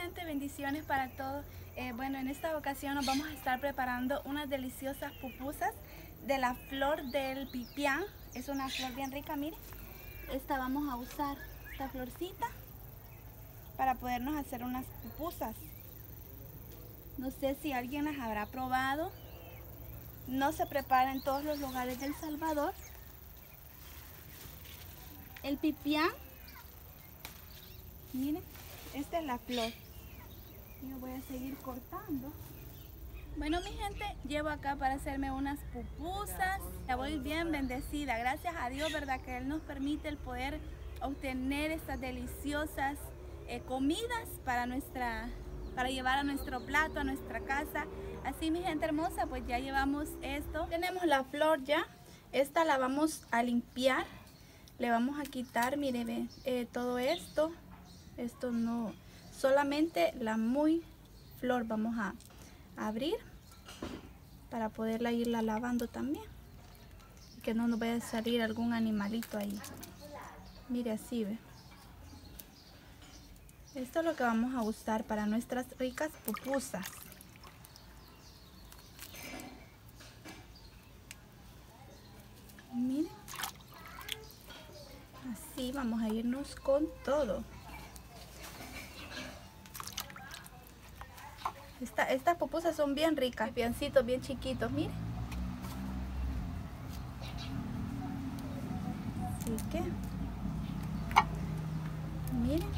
gente, bendiciones para todos. Bueno, en esta ocasión nos vamos a estar preparando unas deliciosas pupusas de la flor del pipián. Es una flor bien rica, miren. Esta vamos a usar esta florcita para podernos hacer unas pupusas. No sé si alguien las habrá probado. No se prepara en todos los lugares del Salvador. El pipián, miren, esta es la flor. Yo voy a seguir cortando. Bueno, mi gente, llevo acá para hacerme unas pupusas. Ya voy bien bendecida, gracias a Dios, ¿verdad? Que Él nos permite el poder obtener estas deliciosas comidas para llevar a nuestro plato, a nuestra casa. Así, mi gente hermosa, pues ya llevamos esto. Tenemos la flor ya. Esta la vamos a limpiar. Le vamos a quitar, mire, todo esto. Esto no, solamente la muy flor vamos a abrir para poderla irla lavando también. Que no nos vaya a salir algún animalito ahí. Mire, así ve. Esto es lo que vamos a usar para nuestras ricas pupusas. Miren. Así vamos a irnos con todo. Estas pupusas son bien ricas, piancitos bien chiquitos, miren. Así que, miren.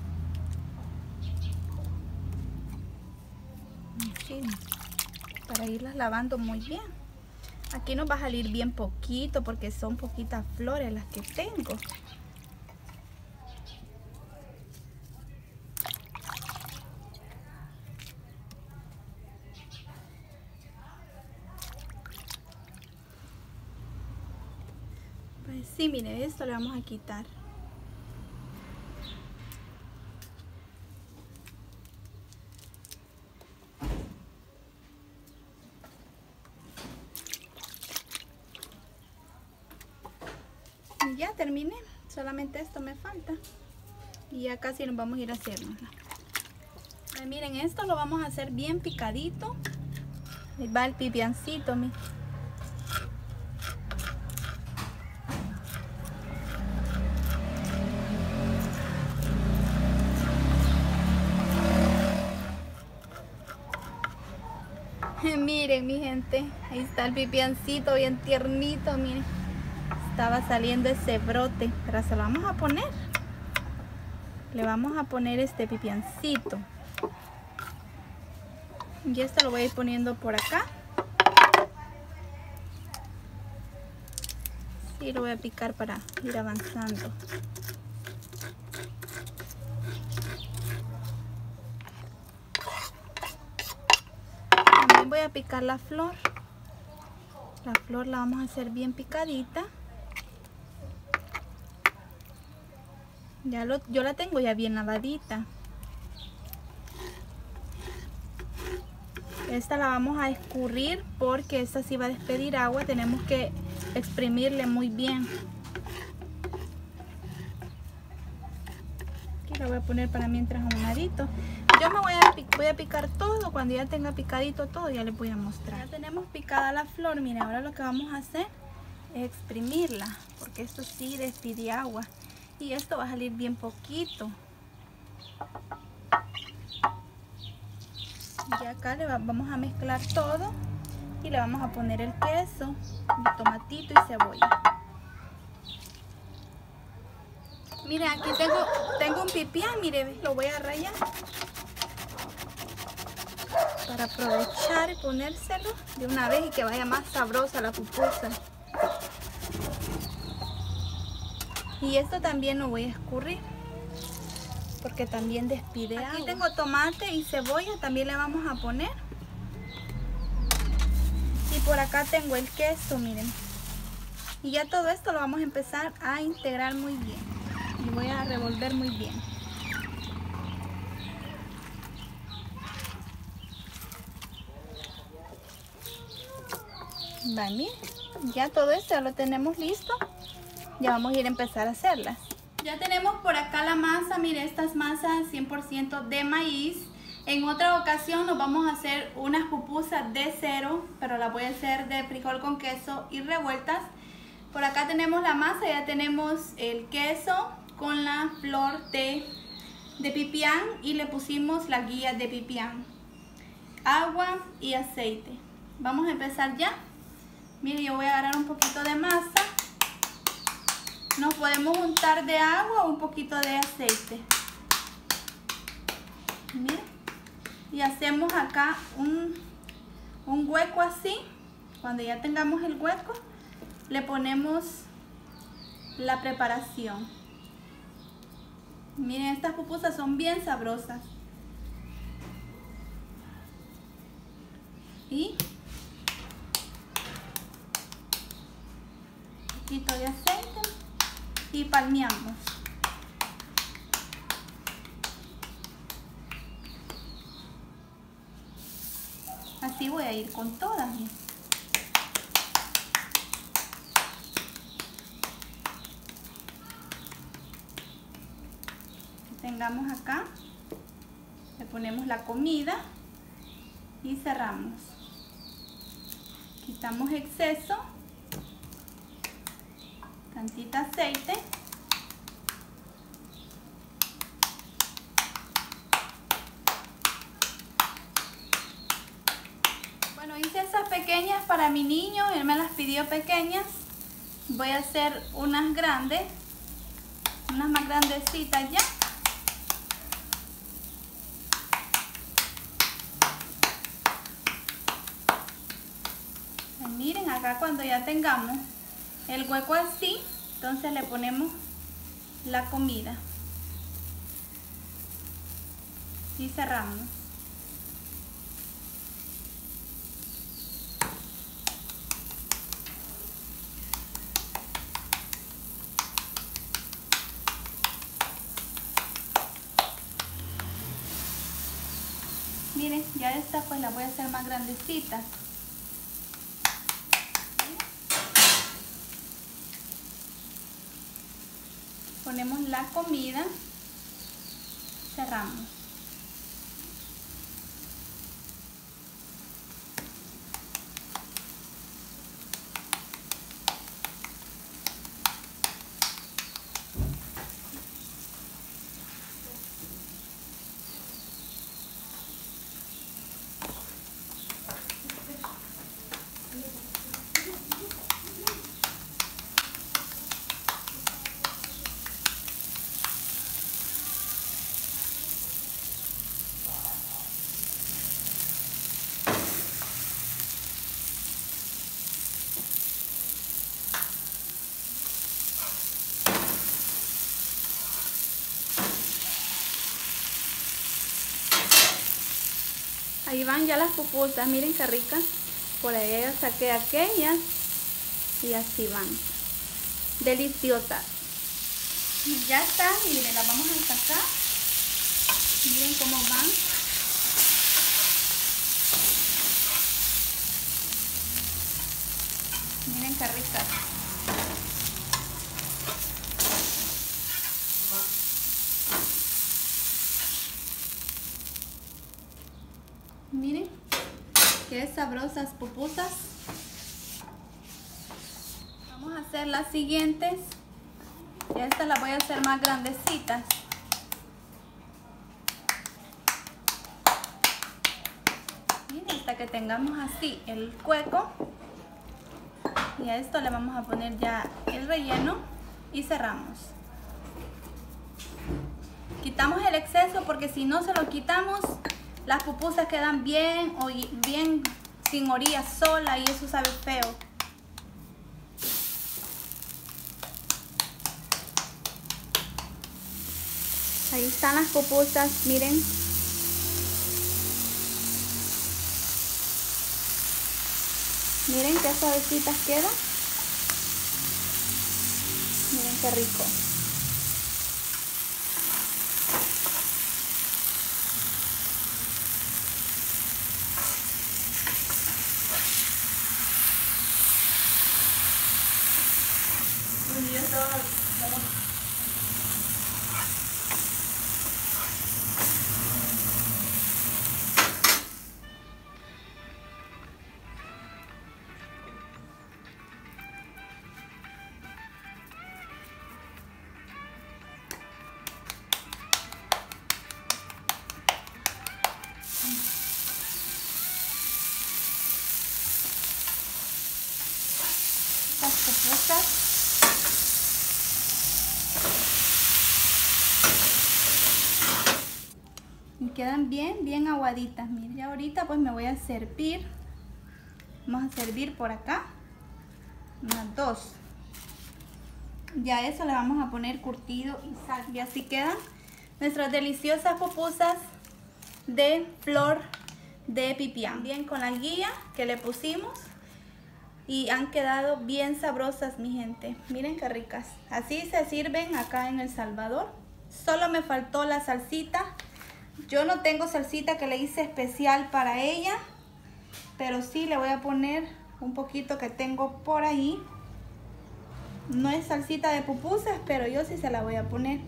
Así, para irlas lavando muy bien. Aquí nos va a salir bien poquito porque son poquitas flores las que tengo. Pues sí, mire, esto le vamos a quitar. Y ya terminé, solamente esto me falta. Y ya casi nos vamos a ir a hacernosla. Miren, esto lo vamos a hacer bien picadito. Ahí va el pipiancito, miren. Miren, mi gente, ahí está el pipiancito bien tiernito, miren. Estaba saliendo ese brote, pero se lo vamos a poner. Le vamos a poner este pipiancito. Y esto lo voy a ir poniendo por acá. Sí, lo voy a picar para ir avanzando. También voy a picar la flor. La flor la vamos a hacer bien picadita. Yo la tengo ya bien lavadita. Esta la vamos a escurrir porque esta sí va a despedir agua. Tenemos que exprimirle muy bien. Aquí la voy a poner para mientras a un ladito. Yo me voy a picar todo. Cuando ya tenga picadito todo ya les voy a mostrar. Ya tenemos picada la flor. Miren, ahora lo que vamos a hacer es exprimirla, porque esto sí despide agua. Y esto va a salir bien poquito. Y acá vamos a mezclar todo. Y le vamos a poner el queso, el tomatito y cebolla. Miren, aquí tengo un pipián, miren, lo voy a rallar. Para aprovechar y ponérselo de una vez y que vaya más sabrosa la pupusa. Y esto también lo voy a escurrir porque también despide agua. Aquí tengo tomate y cebolla, también le vamos a poner. Y por acá tengo el queso, miren. Y ya todo esto lo vamos a empezar a integrar muy bien. Y voy a revolver muy bien. Vale, ya todo esto ya lo tenemos listo. Ya vamos a ir a empezar a hacerlas. Ya tenemos por acá la masa. Mire, esta es masa 100% de maíz. En otra ocasión nos vamos a hacer unas pupusas de cero, pero las voy a hacer de frijol con queso y revueltas. Por acá tenemos la masa, ya tenemos el queso con la flor de pipián y le pusimos las guías de pipián, agua y aceite. Vamos a empezar ya. Mire, yo voy a agarrar un poquito de masa. Nos podemos untar de agua o un poquito de aceite. Mire. Y hacemos acá un hueco así. Cuando ya tengamos el hueco, le ponemos la preparación. Miren, estas pupusas son bien sabrosas. Y un poquito de aceite y palmeamos. Así voy a ir con todas. Tengamos acá, le ponemos la comida y cerramos. Quitamos exceso, tantita aceite. Bueno, hice esas pequeñas para mi niño, él me las pidió pequeñas. Voy a hacer unas grandes, unas más grandecitas ya. Miren, acá cuando ya tengamos el hueco así, entonces le ponemos la comida y cerramos. Miren, ya esta pues la voy a hacer más grandecita. Ponemos la comida, cerramos. Ahí van ya las pupusas, miren qué ricas. Por ahí ya saqué aquellas y así van. Deliciosas. Ya están, miren, las vamos a sacar. Miren cómo van. Miren qué ricas. Miren qué sabrosas pupusas. Vamos a hacer las siguientes. Y estas las voy a hacer más grandecitas. Miren, hasta que tengamos así el hueco. Y a esto le vamos a poner ya el relleno y cerramos. Quitamos el exceso porque si no se lo quitamos, las pupusas quedan bien sin orilla sola y eso sabe feo. Ahí están las pupusas, miren. Miren qué suavecitas quedan. Miren qué rico. quedan bien aguaditas, miren. Y ahorita pues me voy a servir. Vamos a servir por acá unas 2. Ya eso le vamos a poner curtido y sal. Y así quedan nuestras deliciosas pupusas de flor de pipián. Bien con la guía que le pusimos. Y han quedado bien sabrosas, mi gente. Miren qué ricas. Así se sirven acá en El Salvador. Solo me faltó la salsita. Yo no tengo salsita que le hice especial para ella. Pero sí le voy a poner un poquito que tengo por ahí. No es salsita de pupusas, pero yo sí se la voy a poner.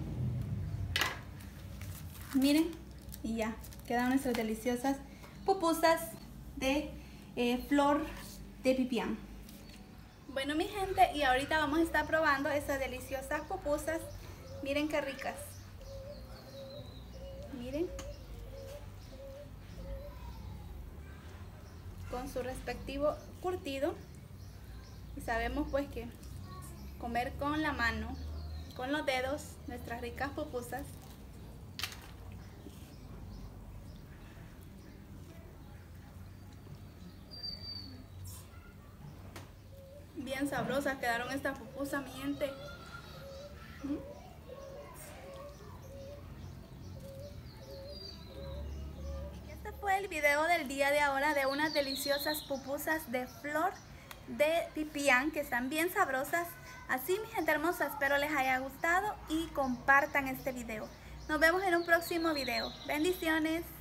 Miren. Y ya. Quedan nuestras deliciosas pupusas de flor de pipián. Bueno, mi gente, y ahorita vamos a estar probando esas deliciosas pupusas. Miren qué ricas. Miren. Con su respectivo curtido. Y sabemos pues que comer con la mano, con los dedos, nuestras ricas pupusas. Bien sabrosas quedaron estas pupusas, mi gente. Este fue el video del día de ahora de unas deliciosas pupusas de flor de pipián que están bien sabrosas. Así, mi gente hermosa, espero les haya gustado y compartan este video. Nos vemos en un próximo video. Bendiciones.